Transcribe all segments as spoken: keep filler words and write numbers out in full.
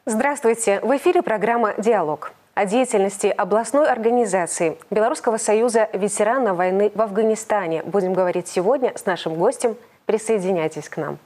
Здравствуйте! В эфире программа «Диалог». О деятельности областной организации Белорусского союза ветеранов войны в Афганистане будем говорить сегодня с нашим гостем. Присоединяйтесь к нам.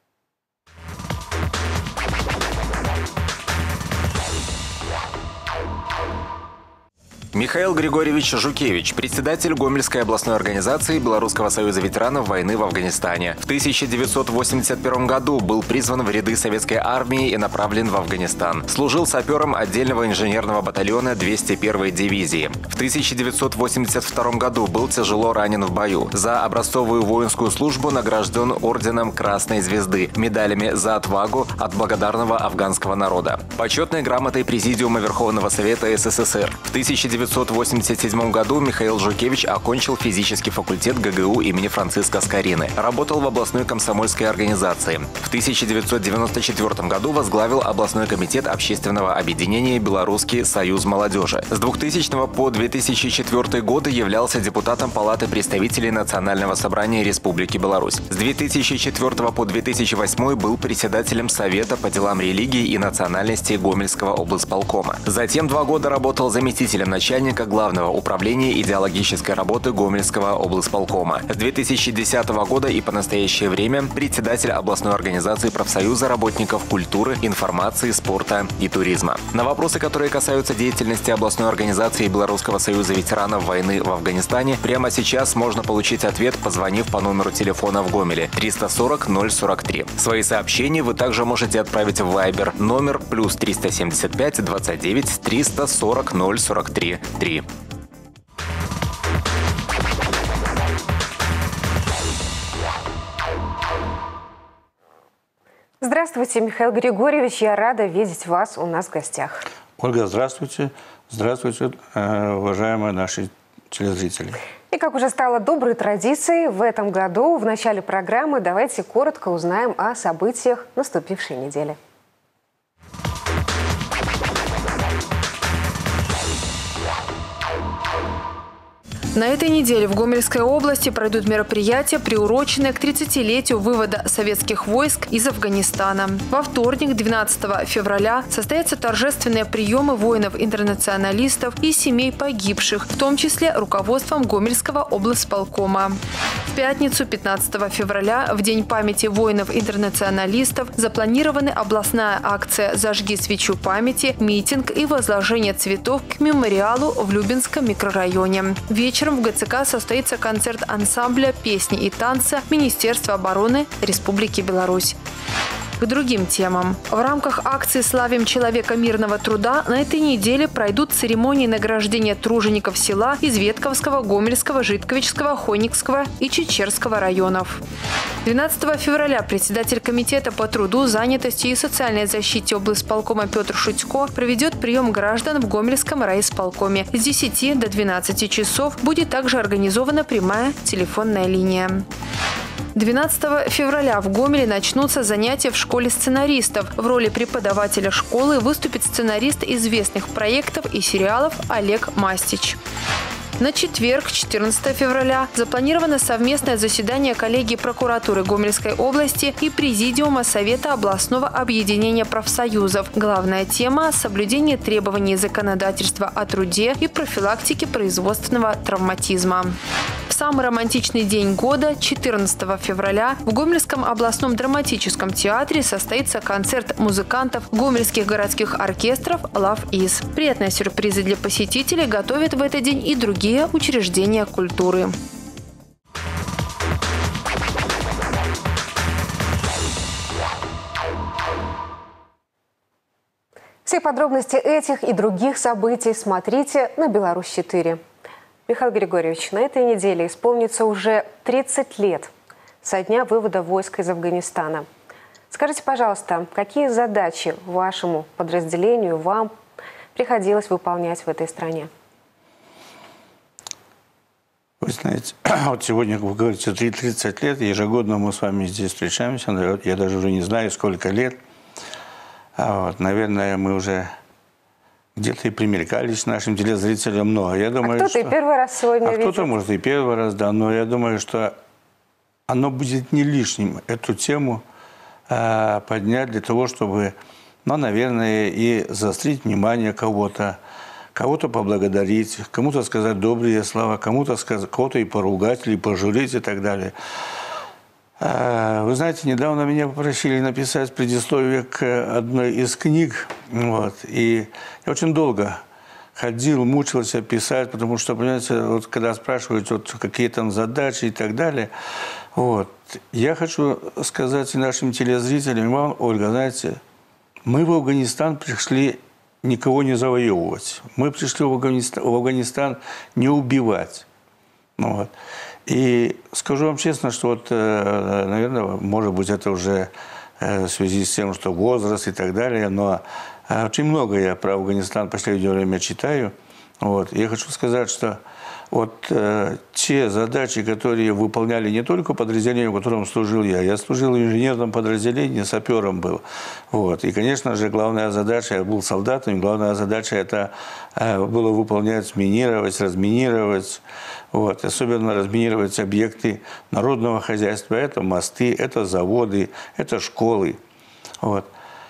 Михаил Григорьевич Жукевич, председатель Гомельской областной организации Белорусского союза ветеранов войны в Афганистане. В тысяча девятьсот восемьдесят первом году был призван в ряды советской армии и направлен в Афганистан. Служил сапером отдельного инженерного батальона двести первой дивизии. В тысяча девятьсот восемьдесят втором году был тяжело ранен в бою. За образцовую воинскую службу награжден орденом Красной Звезды, медалями за отвагу от благодарного афганского народа, почетной грамотой Президиума Верховного Совета СССР. В тысяча девятьсот восемьдесят седьмом году Михаил Жукевич окончил физический факультет ГГУ имени Франциска Скорины. Работал в областной комсомольской организации. В тысяча девятьсот девяносто четвёртом году возглавил областной комитет общественного объединения «Белорусский союз молодежи». С двухтысячного по две тысячи четвёртый годы являлся депутатом Палаты представителей Национального собрания Республики Беларусь. С две тысячи четвёртого по две тысячи восьмой был председателем Совета по делам религии и национальности Гомельского облсполкома. Затем два года работал заместителем начальника начальника Главного управления идеологической работы Гомельского облсполкома. С две тысячи десятого года и по настоящее время председатель областной организации профсоюза работников культуры, информации, спорта и туризма. На вопросы, которые касаются деятельности областной организации Белорусского союза ветеранов войны в Афганистане, прямо сейчас можно получить ответ, позвонив по номеру телефона в Гомеле триста сорок ноль сорок три. Свои сообщения вы также можете отправить в Вайбер номер плюс триста семьдесят пять двадцать девять триста сорок ноль сорок три. три. Здравствуйте, Михаил Григорьевич. Я рада видеть вас у нас в гостях. Ольга, здравствуйте. Здравствуйте, уважаемые наши телезрители. И как уже стало доброй традицией, в этом году в начале программы давайте коротко узнаем о событиях наступившей недели. На этой неделе в Гомельской области пройдут мероприятия, приуроченные к тридцатилетию вывода советских войск из Афганистана. Во вторник, двенадцатого февраля, состоятся торжественные приемы воинов-интернационалистов и семей погибших, в том числе руководством Гомельского облсполкома. В пятницу, пятнадцатого февраля, в День памяти воинов-интернационалистов, запланированы областная акция «Зажги свечу памяти», митинг и возложение цветов к мемориалу в Любинском микрорайоне. Вечером в ГЦК состоится концерт ансамбля «Песни и танцы» Министерства обороны Республики Беларусь. К другим темам. В рамках акции «Славим человека мирного труда» на этой неделе пройдут церемонии награждения тружеников села из Ветковского, Гомельского, Житковичского, Хойникского и Чечерского районов. двенадцатого февраля председатель Комитета по труду, занятости и социальной защите облсполкома Петр Шутько проведет прием граждан в Гомельском райисполкоме. С десяти до двенадцати часов будет также организована прямая телефонная линия. двенадцатого февраля в Гомеле начнутся занятия в школе сценаристов. В роли преподавателя школы выступит сценарист известных проектов и сериалов Олег Мастич. На четверг, четырнадцатого февраля, запланировано совместное заседание коллегии прокуратуры Гомельской области и Президиума Совета областного объединения профсоюзов. Главная тема – соблюдение требований законодательства о труде и профилактике производственного травматизма. В самый романтичный день года, четырнадцатого февраля, в Гомельском областном драматическом театре состоится концерт музыкантов гомельских городских оркестров «Love Is». Приятные сюрпризы для посетителей готовят в этот день и другие учреждения культуры. Все подробности этих и других событий смотрите на Беларусь четыре. Михаил Григорьевич, на этой неделе исполнится уже тридцать лет со дня вывода войск из Афганистана. Скажите, пожалуйста, какие задачи вашему подразделению, вам приходилось выполнять в этой стране? Вы знаете, вот сегодня, как вы говорите, тридцать лет, ежегодно мы с вами здесь встречаемся, я даже уже не знаю, сколько лет. А вот, наверное, мы уже где-то и примелькались нашим телезрителям много. Я думаю, а кто-то что... и первый раз сегодня а видит. кто-то, может, и первый раз, да, но я думаю, что оно будет не лишним, эту тему э, поднять для того, чтобы но, наверное, и заострить внимание кого-то, кого-то поблагодарить, кому-то сказать добрые слова, кому-то сказать, кого-то и поругать, или пожурить и так далее. Вы знаете, недавно меня попросили написать предисловие к одной из книг, вот, и я очень долго ходил, мучился писать, потому что, понимаете, вот когда спрашивают, вот, какие там задачи и так далее, вот, я хочу сказать и нашим телезрителям, и вам, Ольга, знаете, мы в Афганистан пришли никого не завоевывать, мы пришли в Афганистан, в Афганистан не убивать, вот. И скажу вам честно, что вот, наверное, может быть, это уже в связи с тем, что возраст и так далее, но очень много я про Афганистан в последнее время читаю. Вот. Я хочу сказать, что вот э, те задачи, которые выполняли не только подразделение, в котором служил я, я служил в инженерном подразделении, сапером был. Вот. И, конечно же, главная задача, я был солдатом, главная задача это э, было выполнять, минировать, разминировать, вот. Особенно разминировать объекты народного хозяйства. Это мосты, это заводы, это школы. Вот.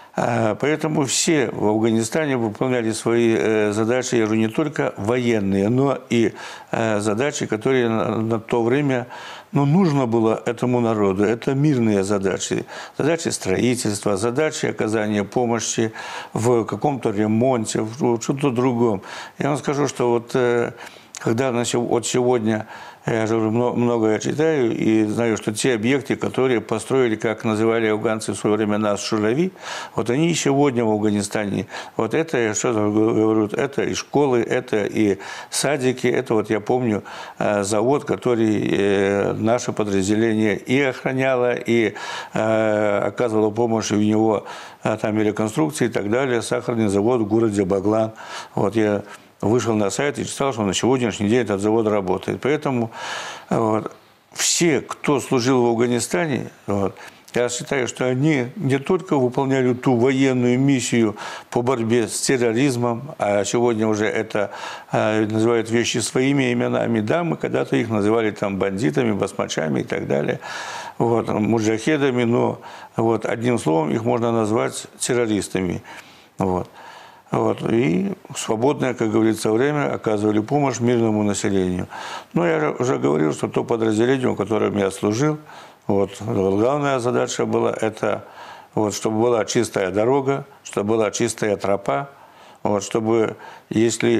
Поэтому все в Афганистане выполняли свои задачи, я говорю, не только военные, но и задачи, которые на то время, ну, нужно было этому народу. Это мирные задачи. Задачи строительства, задачи оказания помощи в каком-то ремонте, в что-то другом. Я вам скажу, что вот когда вот сегодня, я же много я читаю и знаю, что те объекты, которые построили, как называли афганцы в свое время нас, шурави, вот они и сегодня в Афганистане. Вот это, я что говорю, это и школы, это и садики, это вот я помню завод, который наше подразделение и охраняло, и оказывало помощь в него там и реконструкции и так далее. Сахарный завод в городе Баглан. Вот я вышел на сайт и читал, что на сегодняшний день этот завод работает. Поэтому вот, все, кто служил в Афганистане, вот, я считаю, что они не только выполняли ту военную миссию по борьбе с терроризмом, а сегодня уже это э, называют вещи своими именами. Да, мы когда-то их называли там бандитами, басмачами и так далее, вот, муджахедами, но вот, одним словом их можно назвать террористами. Вот. Вот, и в свободное, как говорится, время оказывали помощь мирному населению. Но я уже говорил, что то подразделение, в котором я служил, вот, главная задача была, это, вот, чтобы была чистая дорога, чтобы была чистая тропа, вот, чтобы, если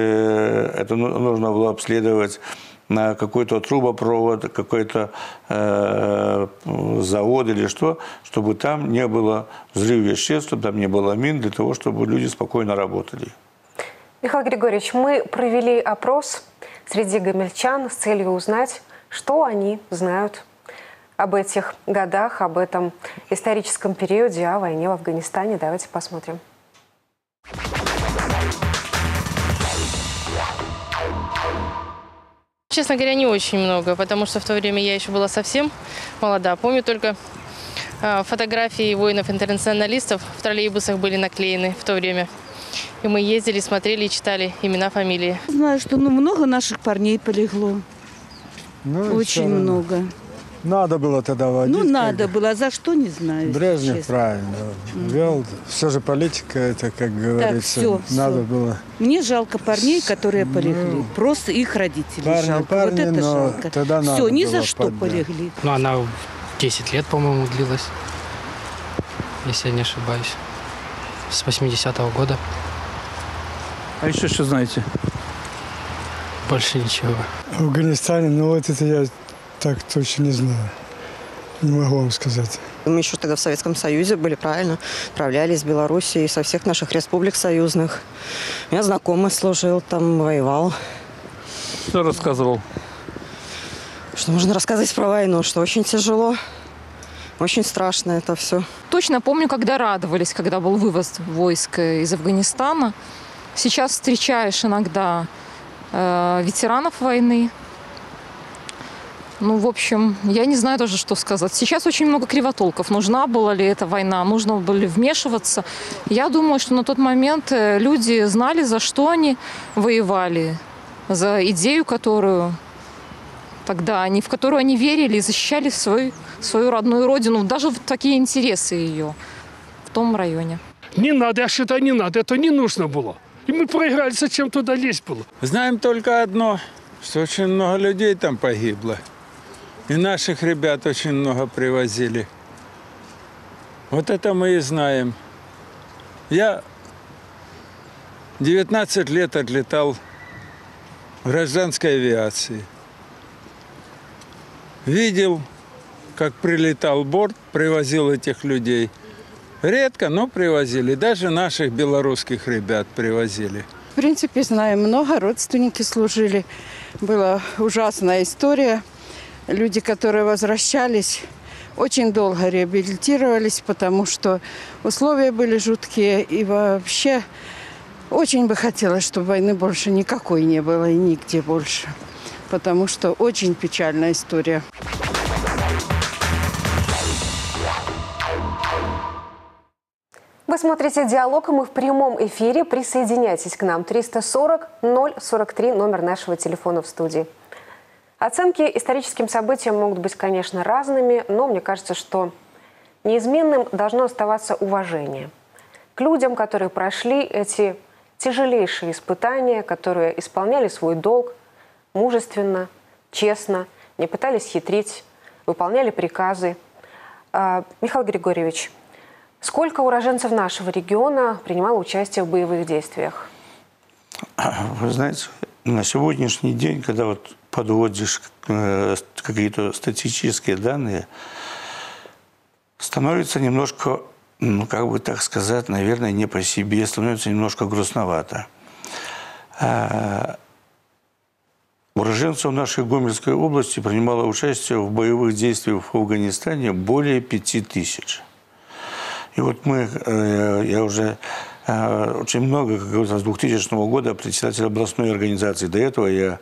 э, это нужно было обследовать на какой-то трубопровод, какой-то э, завод или что, чтобы там не было взрыва веществ, чтобы там не было мин, для того, чтобы люди спокойно работали. Михаил Григорьевич, мы провели опрос среди гомельчан с целью узнать, что они знают об этих годах, об этом историческом периоде, о войне в Афганистане. Давайте посмотрим. Честно говоря, не очень много, потому что в то время я еще была совсем молода. Помню только э, фотографии воинов-интернационалистов в троллейбусах были наклеены в то время. И мы ездили, смотрели и читали имена, фамилии. Знаю, что ну, много наших парней полегло. Ну, очень много. Надо было тогда водить. Ну, надо было. А за что, не знаю. Брежнев честно. правильно вел. Все же политика, это, как говорится, так, все, надо все. было. Мне жалко парней, которые полегли. Ну, просто их родителей парни, жалко. Парни, вот это но жалко. Тогда надо все, ни было за что поддать. полегли. Ну, она десять лет, по-моему, длилась, если я не ошибаюсь. С восьмидесятого года. А еще что знаете? Больше ничего. В Афганистане, ну вот это я так точно не знаю. Не могу вам сказать. Мы еще тогда в Советском Союзе были, правильно. Отправлялись из Белоруссии, со всех наших республик союзных. У меня знакомый служил, там воевал. Что рассказывал? Что можно рассказывать про войну? Что очень тяжело. Очень страшно это все. Точно помню, когда радовались, когда был вывоз войск из Афганистана. Сейчас встречаешь иногда э, ветеранов войны. Ну, в общем, я не знаю даже, что сказать. Сейчас очень много кривотолков. Нужна была ли эта война, нужно было ли вмешиваться. Я думаю, что на тот момент люди знали, за что они воевали. За идею, которую тогда они, в которую они верили и защищали свою, свою родную родину. Даже в такие интересы ее в том районе. Не надо, я считаю, не надо. Это не нужно было. И мы проиграли, зачем туда лезть было? Знаем только одно, что очень много людей там погибло. И наших ребят очень много привозили. Вот это мы и знаем. Я девятнадцать лет отлетал в гражданской авиации. Видел, как прилетал борт, привозил этих людей. Редко, но привозили. Даже наших белорусских ребят привозили. В принципе, знаем много, родственники служили. Была ужасная история. Люди, которые возвращались, очень долго реабилитировались, потому что условия были жуткие. И вообще очень бы хотелось, чтобы войны больше никакой не было и нигде больше. Потому что очень печальная история. Вы смотрите «Диалог», и мы в прямом эфире. Присоединяйтесь к нам. триста сорок ноль сорок три, номер нашего телефона в студии. Оценки историческим событиям могут быть, конечно, разными, но мне кажется, что неизменным должно оставаться уважение к людям, которые прошли эти тяжелейшие испытания, которые исполняли свой долг мужественно, честно, не пытались хитрить, выполняли приказы. Михаил Григорьевич, сколько уроженцев нашего региона принимало участие в боевых действиях? Вы знаете, на сегодняшний день, когда вот подводишь какие-то статистические данные, становится немножко, ну, как бы так сказать, наверное, не по себе, становится немножко грустновато. А уроженцев нашей Гомельской области принимало участие в боевых действиях в Афганистане более пяти тысяч. И вот мы, я уже очень много, как говорится, с двухтысячного года председатель областной организации. До этого я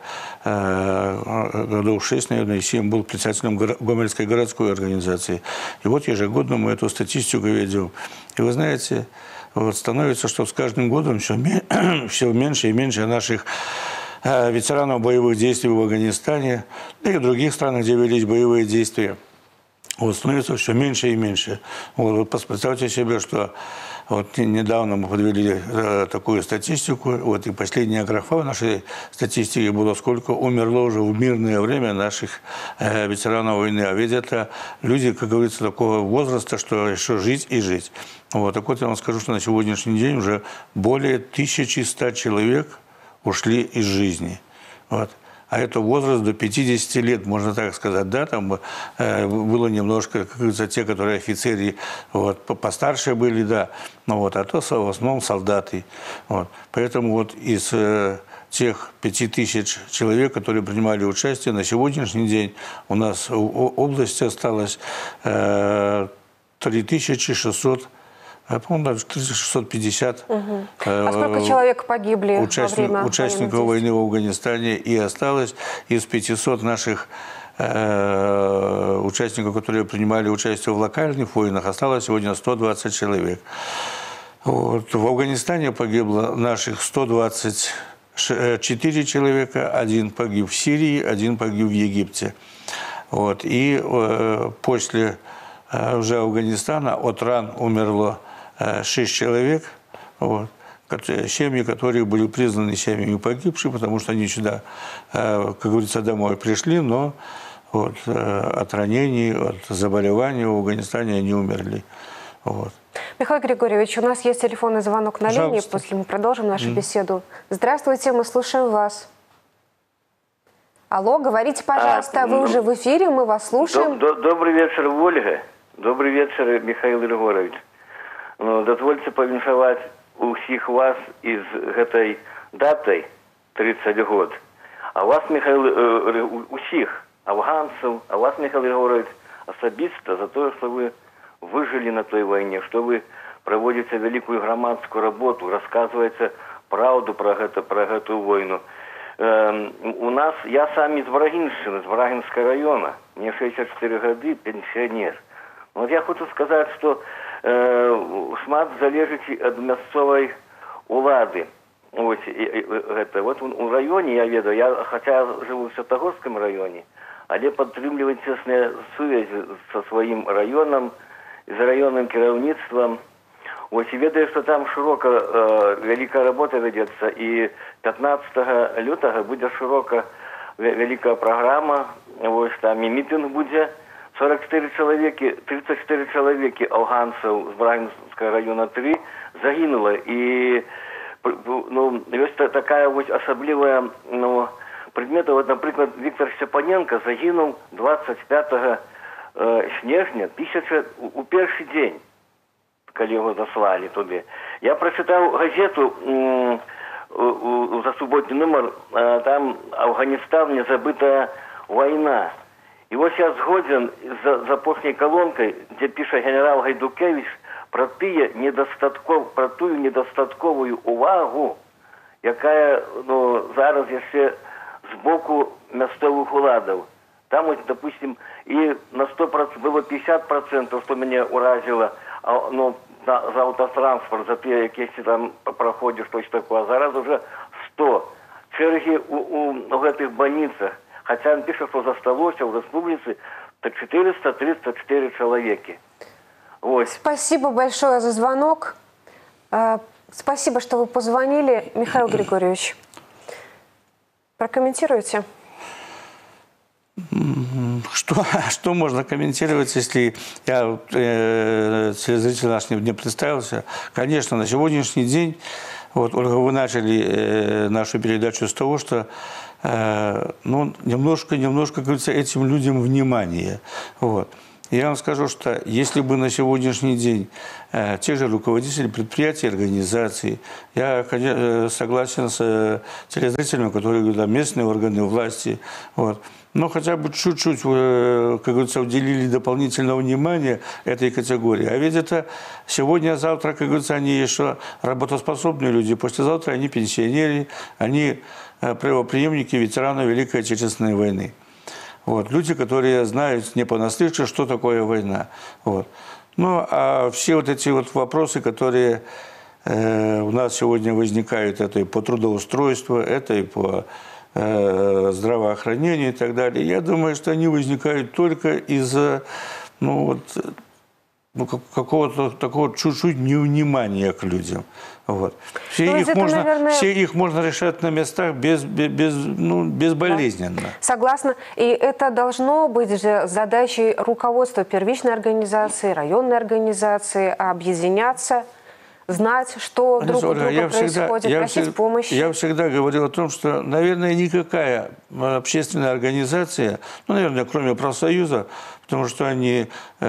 годов шесть, наверное, семь был председателем Гомельской городской организации. И вот ежегодно мы эту статистику ведем. И вы знаете, вот становится, что с каждым годом все, все меньше и меньше наших ветеранов боевых действий в Афганистане, да и в других странах, где велись боевые действия. Вот, становится все меньше и меньше. Вот, вот представьте себе, что вот недавно мы подвели э, такую статистику, вот и последняя графа в нашей статистике была, сколько умерло уже в мирное время наших э, ветеранов войны. А ведь это люди, как говорится, такого возраста, что еще жить и жить. Вот, так вот я вам скажу, что на сегодняшний день уже более тысячи ста человек ушли из жизни. Вот. А это возраст до пятидесяти лет, можно так сказать, да, там э, было немножко, как говорится, те, которые офицеры, вот, постарше были, да, ну, вот, а то в основном солдаты. Вот. Поэтому вот из э, тех пяти тысяч человек, которые принимали участие, на сегодняшний день у нас в области осталось э, три тысячи шестьсот. По-моему, шестьсот пятьдесят. Угу. А сколько человек погибли участник, во время участников войны в Афганистане, и осталось из пятисот наших э, участников, которые принимали участие в локальных войнах, осталось сегодня сто двадцать человек. Вот. В Афганистане погибло наших сто двадцать четыре человека, один погиб в Сирии, один погиб в Египте. Вот. И э, после э, уже Афганистана от ран умерло шесть человек, вот, семьи, которые были признаны семьями погибших, потому что они сюда, как говорится, домой пришли, но вот, от ранений, от заболеваний в Афганистане они умерли. Вот. Михаил Григорьевич, у нас есть телефонный звонок на линии, после мы продолжим нашу mm. беседу. Здравствуйте, мы слушаем вас. Алло, говорите, пожалуйста, а, вы ну, уже в эфире, мы вас слушаем. До, до, добрый вечер, Ольга. Добрый вечер, Михаил Григорьевич. Ну, дазвольце павіншаваць усіх вас из гэтай датай тридцать год. А вас, Михаил, э, усіх афганцев, а вас, Михаил Григорьевич, особисто за то, что вы выжили на той войне, что вы проводите великую громадскую работу, рассказываете правду про это, про эту войну. Э, у нас, я сам из Варагинщины, из Варагинского района, мне шестьдесят четыре года, пенсионер. Вот я хочу сказать, что э, шмат залежить от мясцовой улады. Вот, и, и, это, вот у районе я ведаю, я, хотя живу в Святогорском районе, але подтримливаю тесные связи со своим районом, с районным керівництвом. Ось і ведаю, што там шырока э, вялікая работа вядзецца, і пятнаццатага лютага будзе шырока вялікая праграма, ось там і мітынг будзе, сорок четыре чалавекі, тридцать четыре чалавекі афганцаў з Брагінскага района три загінула, і ну, ёсць такая вось асаблівая ну, прыкмета, вот, напрыклад, Віктор Сцепаненко загінуў двадцать пятага э, снежня тысяча у першы дзень, калі яго заслалі туды. Я прачытаў газету м, у, у, за суботні нумар, а, там Афганістан не забытая вайна. І вось я згоден з апошняй калонкай, дзе піша генерал Гайдукевич пра тыя недастатков, пра тую недастатковую увагу, якая ну, зараз яшчэ з боку мясцовых уладаў. Там, ось, допустим, і на сто процентов было пятьдесят процентов, што мяне ўразіла, а, ну, за аўтотранспорт, за тыя, якія там праходзіш, што такое, а зараз уже сто. Чэргі у, у, у гэтых больницах, хотя он пишет, что засталося в республике четыреста тридцать четыре человека. Вот. Спасибо большое за звонок. Спасибо, что вы позвонили. Михаил Григорьевич, прокомментируйте. Что, что можно комментировать, если я, э, телезритель наш не, не представился? Конечно, на сегодняшний день, вот, Ольга, вы начали э, нашу передачу с того, что э, ну, немножко, немножко, как говорится, этим людям внимание. Вот. Я вам скажу, что если бы на сегодняшний день э, те же руководители предприятий, организаций, я конечно, согласен с э, телезрителями, которые говорят, местные органы власти, вот, но хотя бы чуть-чуть, э, как говорится, уделили дополнительного внимания этой категории. А ведь это сегодня, завтра, как говорится, они еще работоспособные люди, послезавтра они пенсионеры, они э, правопреемники ветеранов Великой Отечественной войны. Вот, люди, которые знают не понаслышке, что такое война. Вот. Ну, а все вот эти вот вопросы, которые э, у нас сегодня возникают, это и по трудоустройству, это и по э, здравоохранению и так далее, я думаю, что они возникают только из-за ну, вот, ну, какого-то такого чуть-чуть невнимания к людям. Вот. Все, их это, можно, наверное... все их можно решать на местах без, без, ну, безболезненно. Да. Согласна. И это должно быть же задачей руководства первичной организации, районной организации, объединяться, знать, что Алиса, друг у Ольга, друга я происходит, всегда, просить я всегда, помощи. Я всегда говорил о том, что, наверное, никакая общественная организация, ну, наверное, кроме профсоюза, потому что они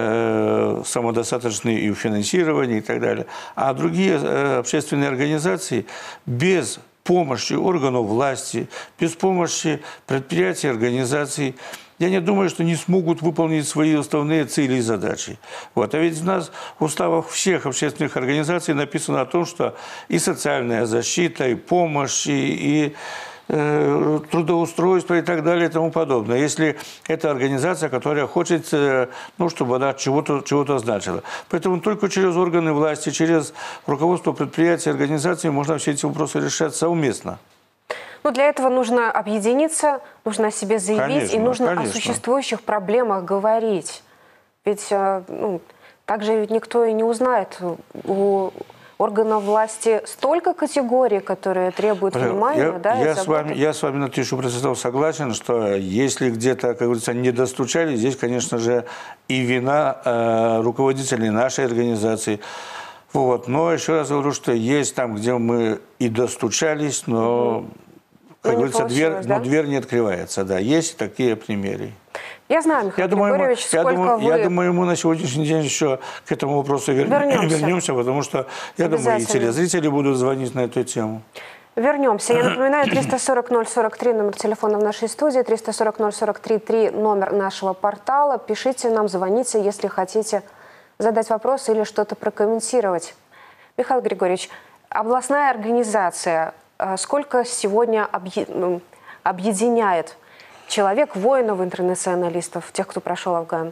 э, самодостаточны и в финансировании и так далее, а другие э, общественные организации без помощи органов власти, без помощи предприятий, организаций, я не думаю, что не смогут выполнить свои основные цели и задачи. Вот. А ведь у нас в уставах всех общественных организаций написано о том, что и социальная защита, и помощь, и, и э, трудоустройство и так далее и тому подобное. Если это организация, которая хочет, э, ну, чтобы она чего-то чего-то значила. Поэтому только через органы власти, через руководство предприятий, организаций можно все эти вопросы решать совместно. Но для этого нужно объединиться, нужно о себе заявить, конечно, и нужно конечно. о существующих проблемах говорить. Ведь ну, также ведь никто и не узнает. У органов власти столько категорий, которые требуют я, внимания. Я, да, я, с вами, я с вами на тысячу процентов согласен, что если где-то, как говорится, не достучали, здесь, конечно же, и вина э, руководителей нашей организации. Вот. Но еще раз говорю, что есть там, где мы и достучались, но... Как говорится, дверь, да? но дверь не открывается. Да, есть такие примеры. Я знаю, Михаил я Григорьевич, думаю, сколько я думаю, вы... Я думаю, мы на сегодняшний день еще к этому вопросу вер... вернемся. вернемся, потому что, я думаю, и телезрители будут звонить на эту тему. Вернемся. Я напоминаю, триста сорок ноль сорок три номер телефона в нашей студии, триста сорок ноль сорок три три номер нашего портала. Пишите нам, звоните, если хотите задать вопрос или что-то прокомментировать. Михаил Григорьевич, областная организация... Сколько сегодня объединяет человек, воинов, интернационалистов, тех, кто прошел Афган?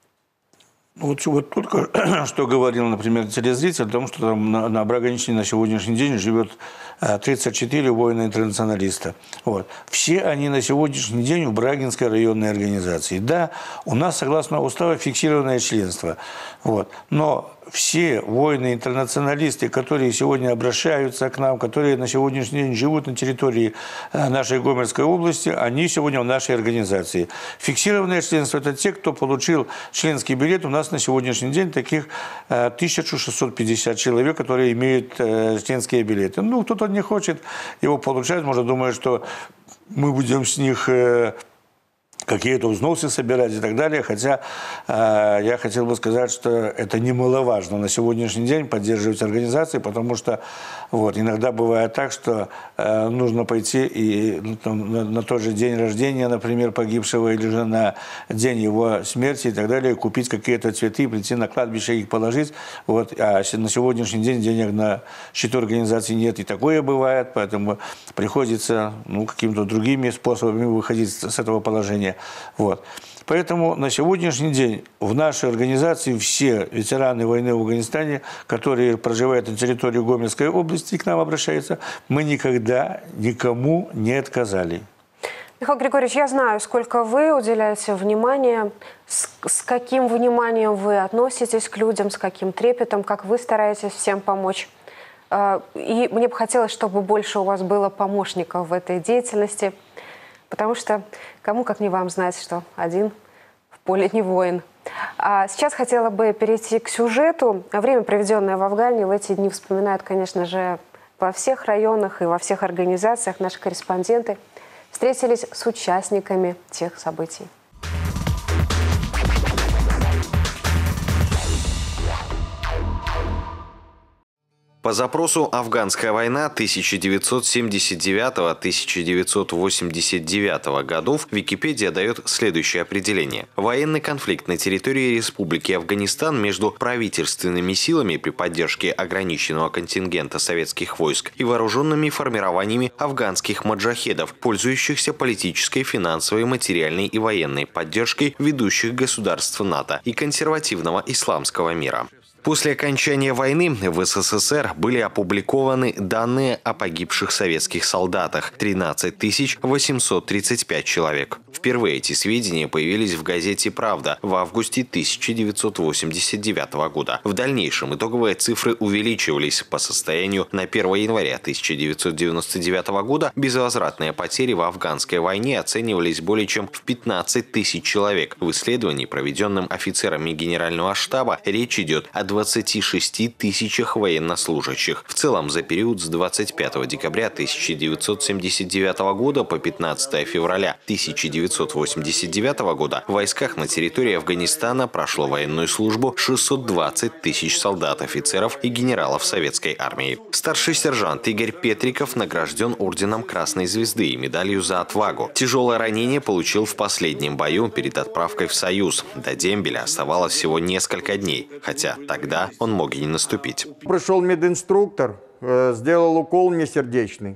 Вот, вот только что говорил, например, телезритель о том, что там на, на Брагинщине на сегодняшний день живет тридцать четыре воина-интернационалиста. Вот. Все они на сегодняшний день в Брагинской районной организации. Да, у нас, согласно уставу, фиксированное членство. Вот. Но все воины-интернационалисты, которые сегодня обращаются к нам, которые на сегодняшний день живут на территории нашей Гомельской области, они сегодня в нашей организации. Фиксированное членство – это те, кто получил членский билет. У нас на сегодняшний день таких тысяча шестьсот пятьдесят человек, которые имеют членские билеты. Ну, кто-то не хочет его получать, может, думает, что мы будем с них какие-то взносы собирать и так далее. Хотя э, я хотел бы сказать, что это немаловажно на сегодняшний день поддерживать организации, потому что вот, иногда бывает так, что э, нужно пойти и ну, там, на, на тот же день рождения, например, погибшего, или же на день его смерти и так далее, купить какие-то цветы, прийти на кладбище и их положить. Вот, а на сегодняшний день денег на счету организации нет, и такое бывает, поэтому приходится ну, какими-то другими способами выходить с этого положения. Вот. Поэтому на сегодняшний день в нашей организации все ветераны войны в Афганистане, которые проживают на территории Гомельской области и к нам обращаются, мы никогда никому не отказали. Михаил Григорьевич, я знаю, сколько вы уделяете внимания, с, с каким вниманием вы относитесь к людям, с каким трепетом, как вы стараетесь всем помочь. И мне бы хотелось, чтобы больше у вас было помощников в этой деятельности. Потому что кому, как не вам, знать, что один в поле не воин. А сейчас хотела бы перейти к сюжету. Время, проведенное в Афгане, в эти дни вспоминают, конечно же, во всех районах и во всех организациях. Наши корреспонденты встретились с участниками тех событий. По запросу «Афганская война» тысяча девятьсот семьдесят девятого — тысяча девятьсот восемьдесят девятого годов Википедия дает следующее определение. Военный конфликт на территории Республики Афганистан между правительственными силами при поддержке ограниченного контингента советских войск и вооруженными формированиями афганских маджахедов, пользующихся политической, финансовой, материальной и военной поддержкой ведущих государств НАТО и консервативного исламского мира. После окончания войны в СССР были опубликованы данные о погибших советских солдатах – тринадцать тысяч восемьсот тридцать пять человек. Впервые эти сведения появились в газете «Правда» в августе тысяча девятьсот восемьдесят девятого года. В дальнейшем итоговые цифры увеличивались. По состоянию на первое января тысяча девятьсот девяносто девятого года безвозвратные потери в афганской войне оценивались более чем в пятнадцать тысяч человек. В исследовании, проведенном офицерами Генерального штаба, речь идет о двадцати шести тысячах военнослужащих. В целом, за период с двадцать пятого декабря тысяча девятьсот семьдесят девятого года по пятнадцатое февраля тысяча девятьсот восемьдесят девятого года в войсках на территории Афганистана прошло военную службу шестьсот двадцать тысяч солдат, офицеров и генералов советской армии. Старший сержант Игорь Петриков награжден орденом Красной Звезды и медалью за отвагу. Тяжелое ранение получил в последнем бою перед отправкой в Союз. До дембеля оставалось всего несколько дней, хотя тогда он мог и не наступить. Пришел мединструктор, сделал укол мне сердечный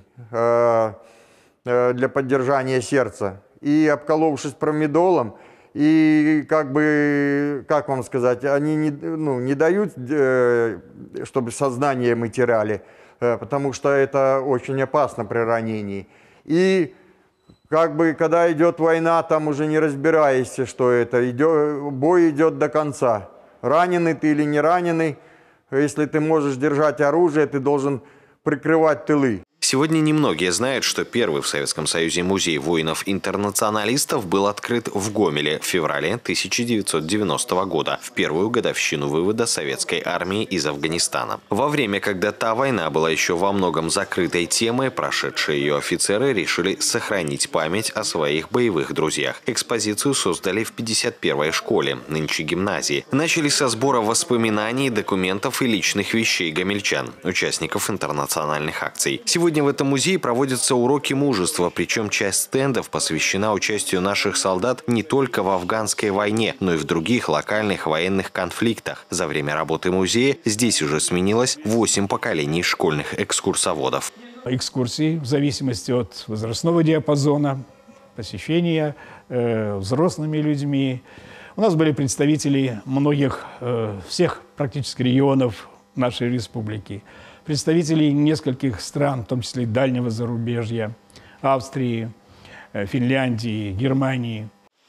для поддержания сердца. И обколовшись промедолом, и как бы, как вам сказать, они не, ну, не дают, чтобы сознание мы теряли, потому что это очень опасно при ранении. И как бы, когда идет война, там уже не разбираешься, что это, идет, бой идет до конца. Раненый ты или не раненый, если ты можешь держать оружие, ты должен прикрывать тылы. Сегодня немногие знают, что первый в Советском Союзе музей воинов-интернационалистов был открыт в Гомеле в феврале тысяча девятьсот девяностого года, в первую годовщину вывода советской армии из Афганистана. Во время, когда та война была еще во многом закрытой темой, прошедшие ее офицеры решили сохранить память о своих боевых друзьях. Экспозицию создали в пятьдесят первой школе, нынче гимназии. Начали со сбора воспоминаний, документов и личных вещей гомельчан, участников интернациональных акций. Сегодня в этом музее проводятся уроки мужества, причем часть стендов посвящена участию наших солдат не только в афганской войне, но и в других локальных военных конфликтах. За время работы музея здесь уже сменилось восемь поколений школьных экскурсоводов. Экскурсии в зависимости от возрастного диапазона, посещения э, взрослыми людьми. У нас были представители многих, э, всех практически регионов нашей республики. Представителей нескольких стран, в том числе и дальнего зарубежья, Австрии, Финляндии, Германии.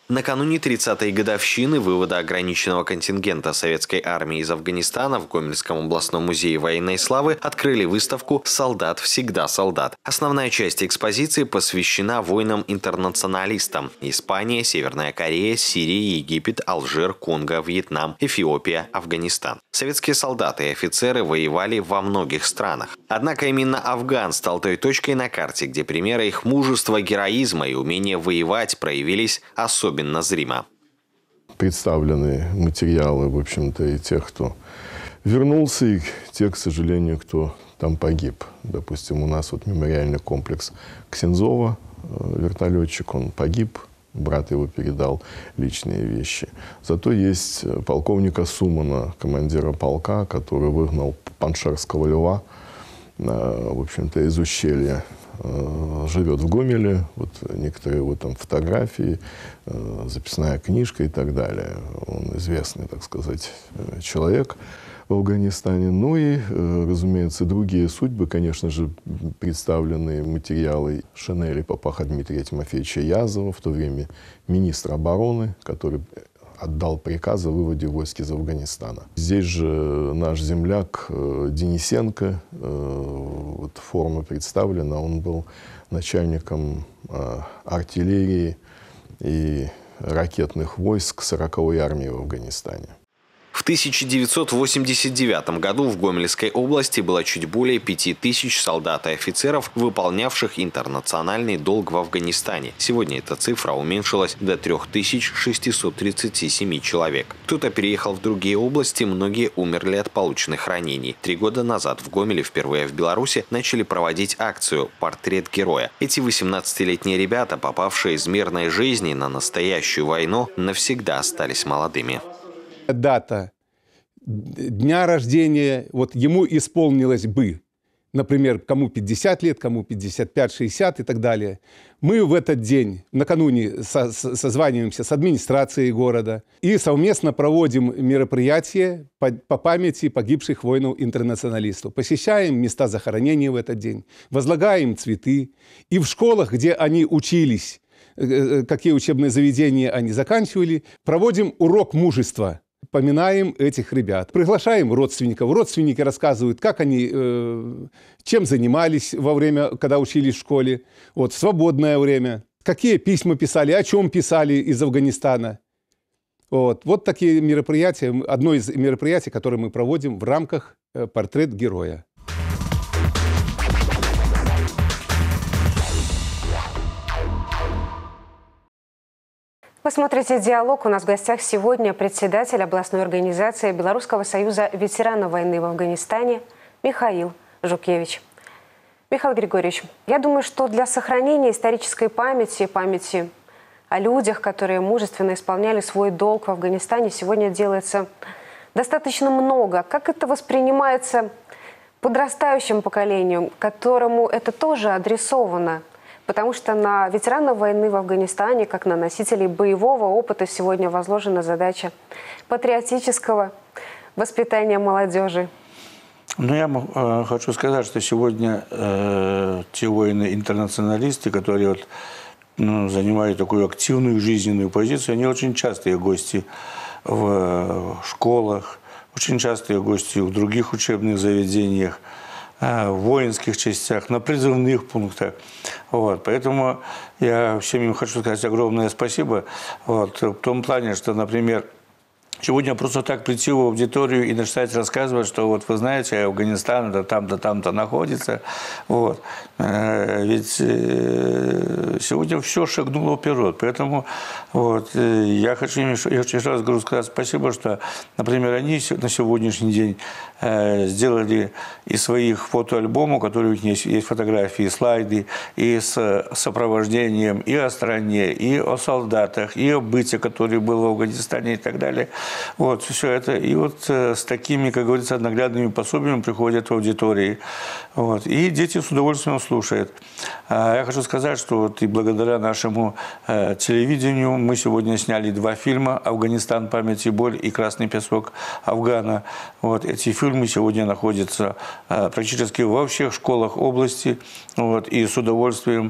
Накануне тридцатой годовщины вывода ограниченного контингента советской армии из Афганистана в Гомельском областном музее военной славы открыли выставку «Солдат всегда солдат». Основная часть экспозиции посвящена воинам-интернационалистам – Испания, Северная Корея, Сирия, Египет, Алжир, Конго, Вьетнам, Эфиопия, Афганистан. Советские солдаты и офицеры воевали во многих странах. Однако именно Афган стал той точкой на карте, где примеры их мужества, героизма и умения воевать проявились особенно зримо. Представлены материалы, в общем-то, и тех, кто вернулся, и тех, к сожалению, кто там погиб. Допустим, у нас вот мемориальный комплекс Ксензова, вертолетчик, он погиб, брат его передал личные вещи. Зато есть полковника Сумана, командира полка, который выгнал паншерского льва, в общем-то, из ущелья. Живет в Гомеле, вот некоторые его там фотографии, записная книжка и так далее. Он известный, так сказать, человек в Афганистане. Ну и, разумеется, другие судьбы, конечно же, представленные материалы Шинели Папаха Дмитрия Тимофеевича Язова, в то время министра обороны, который отдал приказ о выводе войск из Афганистана. Здесь же наш земляк Денисенко, вот форма представлена, он был начальником артиллерии и ракетных войск сороковой армии в Афганистане. В тысяча девятьсот восемьдесят девятом году в Гомельской области было чуть более пяти тысяч солдат и офицеров, выполнявших интернациональный долг в Афганистане. Сегодня эта цифра уменьшилась до трёх тысяч шестисот тридцати семи человек. Кто-то переехал в другие области, многие умерли от полученных ранений. Три года назад в Гомеле, впервые в Беларуси, начали проводить акцию «Портрет героя». Эти восемнадцатилетние ребята, попавшие из мирной жизни на настоящую войну, навсегда остались молодыми. Дата дня рождения, вот ему исполнилось бы, например, кому пятьдесят лет, кому пятьдесят пять шестьдесят и так далее. Мы в этот день, накануне, со созваниваемся с администрацией города и совместно проводим мероприятия по, по памяти погибших воинов-интернационалистов. Посещаем места захоронения в этот день, возлагаем цветы. И в школах, где они учились, какие учебные заведения они заканчивали, проводим урок мужества. Поминаем этих ребят, приглашаем родственников. Родственники рассказывают, как они, э, чем занимались во время, когда учились в школе, вот, в свободное время, какие письма писали, о чем писали из Афганистана. Вот, вот такие мероприятия, одно из мероприятий, которые мы проводим в рамках э, «Портрет героя». Вы смотрите «Диалог». У нас в гостях сегодня председатель областной организации Белорусского союза ветеранов войны в Афганистане Михаил Жукевич. Михаил Григорьевич, я думаю, что для сохранения исторической памяти, памяти о людях, которые мужественно исполняли свой долг в Афганистане, сегодня делается достаточно много. Как это воспринимается подрастающим поколением, которому это тоже адресовано? Потому что на ветеранов войны в Афганистане, как на носителей боевого опыта, сегодня возложена задача патриотического воспитания молодежи. Ну, я э, хочу сказать, что сегодня э, те воины-интернационалисты, которые вот, ну, занимают такую активную жизненную позицию, они очень частые гости в школах, очень частые гости в других учебных заведениях, в воинских частях, на призывных пунктах. Вот. Поэтому я всем им хочу сказать огромное спасибо. Вот. В том плане, что, например, сегодня просто так прийти в аудиторию и начать рассказывать, что вот вы знаете, Афганистан это там-то, там-то находится. Вот. Ведь сегодня все шагнуло вперед. Поэтому вот, я хочу им еще, еще раз говорю, сказать спасибо, что, например, они на сегодняшний день сделали из своих фотоальбомов, у которых есть, есть фотографии, слайды, и с сопровождением и о стране, и о солдатах, и о быте, который был в Афганистане и так далее. Вот, все это. И вот с такими, как говорится, наглядными пособиями приходят в аудитории. Вот, и дети с удовольствием слушают. Я хочу сказать, что вот и благодаря нашему телевидению мы сегодня сняли два фильма «Афганистан. Память и боль» и «Красный песок Афгана». Вот, эти фильмы сегодня находятся практически во всех школах области. Вот, и с удовольствием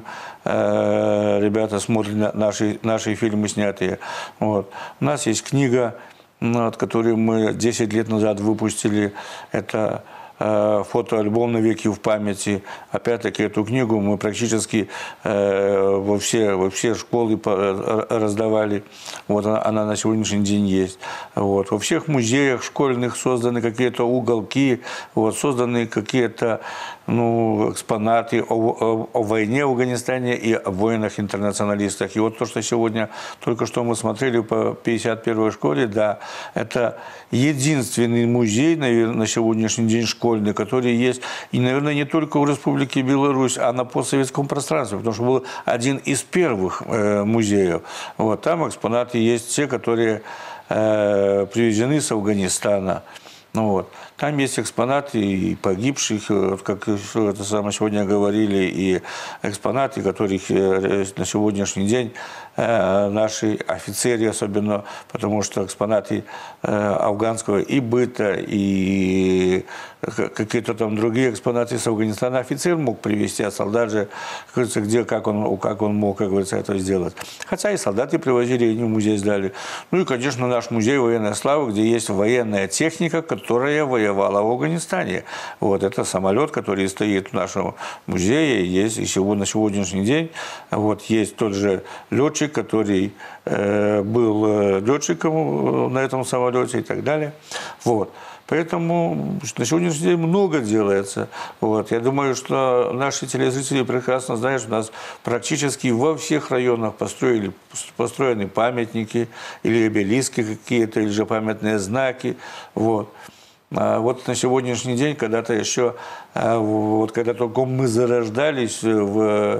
э, ребята смотрят на наши, наши фильмы снятые. Вот. У нас есть книга, вот, которую мы десять лет назад выпустили. Это фотоальбом «Навеки в памяти». Опять-таки, эту книгу мы практически э, во, все, во все школы раздавали. Вот она, она на сегодняшний день есть. Вот. Во всех музеях школьных созданы какие-то уголки, вот, созданы какие-то ну, экспонаты о, о, о войне в Афганистане и о воинах-интернационалистах. И вот то, что сегодня, только что мы смотрели по пятьдесят первой школе, да, это единственный музей, наверное, на сегодняшний день школьный, который есть, и, наверное, не только в Республике Беларусь, а на постсоветском пространстве, потому что был один из первых э, музеев. Вот, там экспонаты есть те, которые э, привезены с Афганистана. Ну, вот. Там есть экспонаты и погибших, вот, как это самое сегодня говорили, и экспонаты, которых на сегодняшний день наши офицеры, особенно потому что экспонаты афганского и быта, и какие-то там другие экспонаты с Афганистана офицер мог привезти, а солдат же, как говорится, где, как он, как он мог, как говорится, это сделать. Хотя и солдаты привозили, и они в музей сдали. Ну и, конечно, наш музей военной славы, где есть военная техника, которая воевала в Афганистане. Вот это самолет, который стоит в нашем музее, есть и сегодня, на сегодняшний день. Вот есть тот же летчик, который э, был летчиком на этом самолете и так далее. Вот. Поэтому на сегодняшний день много делается. Вот. Я думаю, что наши телезрители прекрасно знают, что у нас практически во всех районах построили, построены памятники или обелиски какие-то, или же памятные знаки. Вот. А вот на сегодняшний день, когда-то еще, вот когда только мы зарождались в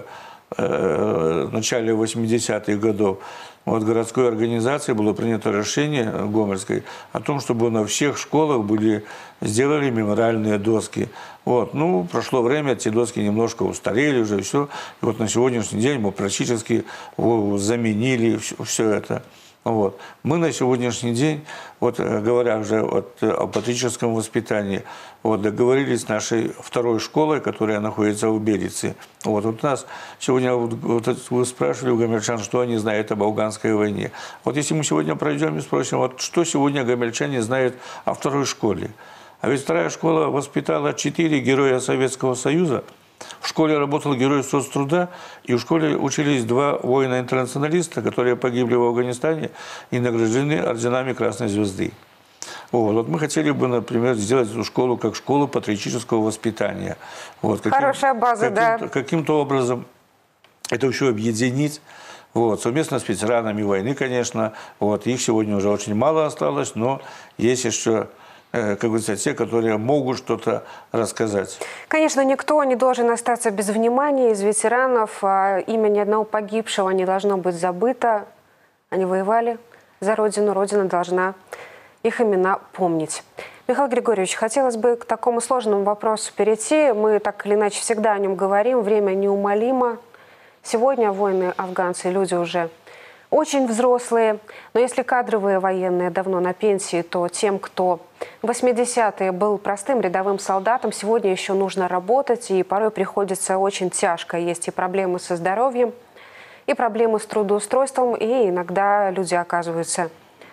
в начале восьмидесятых годов, вот городской организацией было принято решение гомельской о том, чтобы на всех школах были, сделали мемориальные доски. Вот. Ну, прошло время, эти доски немножко устарели уже, все. И вот на сегодняшний день мы практически заменили все, все это. Вот. Мы на сегодняшний день, вот, говоря уже вот, о патриотическом воспитании, вот, договорились с нашей второй школой, которая находится в Белице. Вот, вот у нас сегодня, вот, вот, вы спрашивали у гомельчан, что они знают об афганской войне. Вот если мы сегодня пройдем и спросим, вот, что сегодня гомельчане знают о второй школе. А ведь вторая школа воспитала четыре героя Советского Союза. В школе работал герой соцтруда, и в школе учились два воина-интернационалиста, которые погибли в Афганистане и награждены орденами Красной Звезды. Вот, вот мы хотели бы, например, сделать эту школу как школу патриотического воспитания. Вот, каким, Хорошая база, каким-то, да. Каким-то образом это еще объединить. Вот, совместно с ветеранами войны, конечно. Вот, их сегодня уже очень мало осталось, но есть еще, как говорится, те, которые могут что-то рассказать. Конечно, никто не должен остаться без внимания из ветеранов. Имя ни одного погибшего не должно быть забыто. Они воевали за Родину, Родина должна их имена помнить. Михаил Григорьевич, хотелось бы к такому сложному вопросу перейти. Мы так или иначе всегда о нем говорим. Время неумолимо. Сегодня воины-афганцы, люди уже очень взрослые. Но если кадровые военные давно на пенсии, то тем, кто в восьмидесятые был простым рядовым солдатом, сегодня еще нужно работать. И порой приходится очень тяжко. Есть и проблемы со здоровьем, и проблемы с трудоустройством. И иногда люди оказываются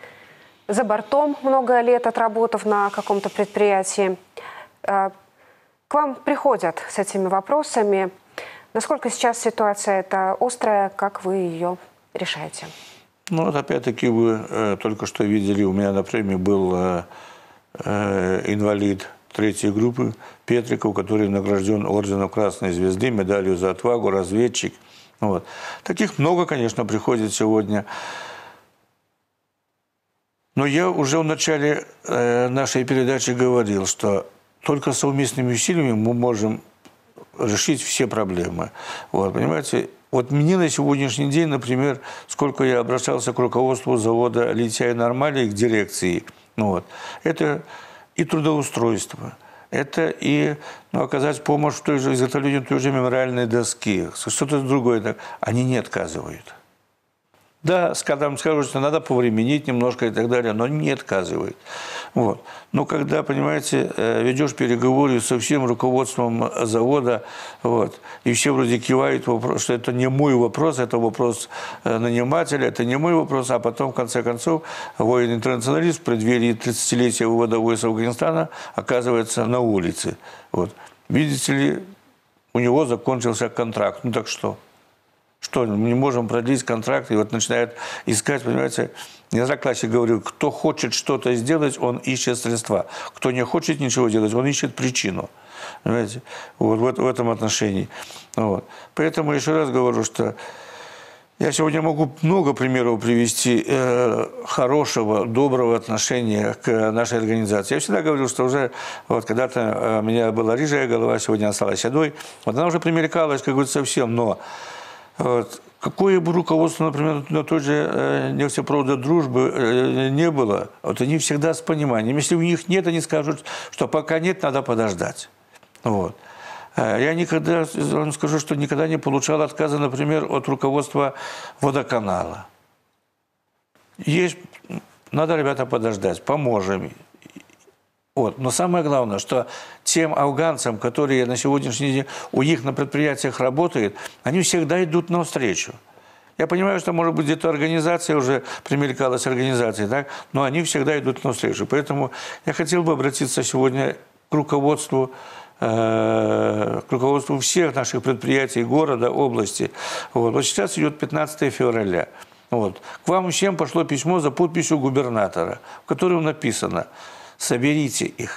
за бортом, много лет отработав на каком-то предприятии. К вам приходят с этими вопросами. Насколько сейчас ситуация эта острая, как вы ее решаете? Ну, вот опять-таки вы э, только что видели, у меня на премии был э, э, инвалид третьей группы Петриков, который награжден орденом Красной Звезды, медалью за отвагу, разведчик. Вот. Таких много, конечно, приходит сегодня. Но я уже в начале э, нашей передачи говорил, что только совместными усилиями мы можем решить все проблемы. Вот, понимаете? Вот мне на сегодняшний день, например, сколько я обращался к руководству завода «Лития Нормалий», к дирекции, ну вот, это и трудоустройство, это и ну, оказать помощь в той же изготовлении той же мемориальной доски, что-то другое. Они не отказывают. Да, когда скажут, что надо повременить немножко и так далее, но не отказывают. Вот. Но когда, понимаете, ведешь переговоры со всем руководством завода, вот, и все вроде кивают, что это не мой вопрос, это вопрос нанимателя, это не мой вопрос, а потом, в конце концов, воин-интернационалист в преддверии тридцатилетия вывода войск Афганистана оказывается на улице. Вот. Видите ли, у него закончился контракт. Ну так что? Что, мы не можем продлить контракт, и вот начинают искать, понимаете, не зря классик говорил, кто хочет что-то сделать, он ищет средства, кто не хочет ничего делать, он ищет причину, понимаете, вот в, в этом отношении. Вот. Поэтому еще раз говорю, что я сегодня могу много примеров привести э, хорошего, доброго отношения к нашей организации. Я всегда говорил, что уже вот когда-то э, у меня была рыжая голова, сегодня осталась седой, вот она уже примелькалась, как говорится, совсем, но вот. Какое бы руководство, например, на той же э, нефтепровода «Дружбы» э, не было, вот они всегда с пониманием. Если у них нет, они скажут, что пока нет, надо подождать. Вот. Я никогда, вам скажу, что никогда не получал отказа, например, от руководства водоканала. Есть, надо, ребята, подождать, поможем. Вот. Но самое главное, что тем афганцам, которые на сегодняшний день у них на предприятиях работают, они всегда идут навстречу. Я понимаю, что, может быть, где-то организация уже примелькалась, организация, так? Но они всегда идут навстречу. Поэтому я хотел бы обратиться сегодня к руководству, э, к руководству всех наших предприятий города, области. Вот, вот сейчас идет пятнадцатое февраля. Вот. К вам всем пошло письмо за подписью губернатора, в котором написано: соберите их,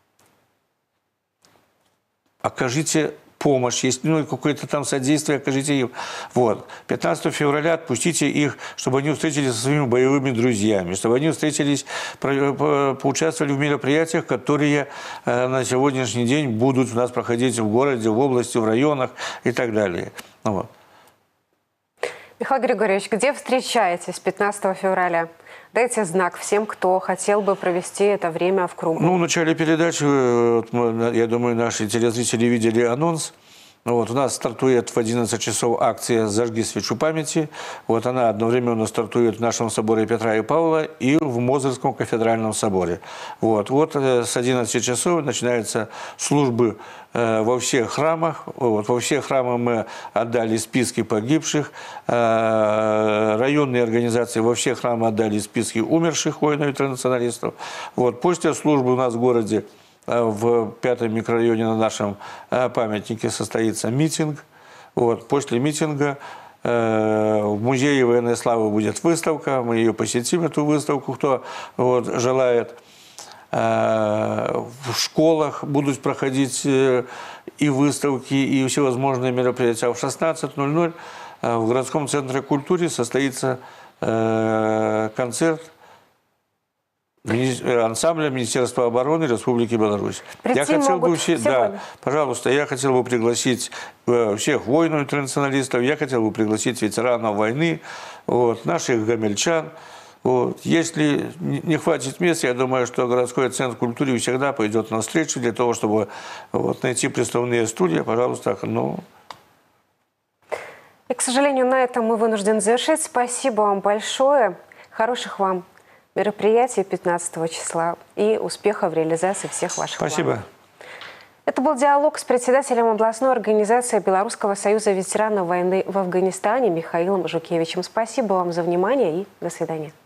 окажите помощь, если ну, какое-то там содействие, окажите им. Вот. пятнадцатого февраля отпустите их, чтобы они встретились со своими боевыми друзьями, чтобы они встретились, поучаствовали в мероприятиях, которые на сегодняшний день будут у нас проходить в городе, в области, в районах и так далее. Вот. Михаил Григорьевич, где встречаетесь пятнадцатого февраля? Дайте знак всем, кто хотел бы провести это время в кругу. Ну, в начале передачи, я думаю, наши телезрители видели анонс. Вот, у нас стартует в одиннадцать часов акция «Зажги свечу памяти». Вот она одновременно стартует в нашем соборе Петра и Павла и в Мозырском кафедральном соборе. Вот, вот с одиннадцати часов начинаются службы э, во всех храмах. Вот, во всех храмах мы отдали списки погибших. Э, районные организации во всех храмах отдали списки умерших воинов-интернационалистов. Вот, после службы у нас в городе в пятом микрорайоне на нашем памятнике состоится митинг. Вот. После митинга э, в Музее военной славы будет выставка. Мы ее посетим, эту выставку, кто вот, желает. Э, в школах будут проходить э, и выставки, и всевозможные мероприятия. В шестнадцать ноль ноль э, в городском центре культуры состоится э, концерт ансамбля Министерства обороны Республики Беларусь. Прийти я хотел бы все, да, сегодня. пожалуйста, я хотел бы пригласить всех воинов-интернационалистов, я хотел бы пригласить ветеранов войны, вот, наших гомельчан. Вот. Если не хватит мест, я думаю, что городской центр культуры всегда пойдет навстречу для того, чтобы вот, найти приставные стулья, пожалуйста. Ну. И, к сожалению, на этом мы вынуждены завершить. Спасибо вам большое. Хороших вам мероприятий пятнадцатого числа и успеха в реализации всех ваших планов. Спасибо. Это был диалог с председателем областной организации Белорусского союза ветеранов войны в Афганистане Михаилом Жукевичем. Спасибо вам за внимание и до свидания.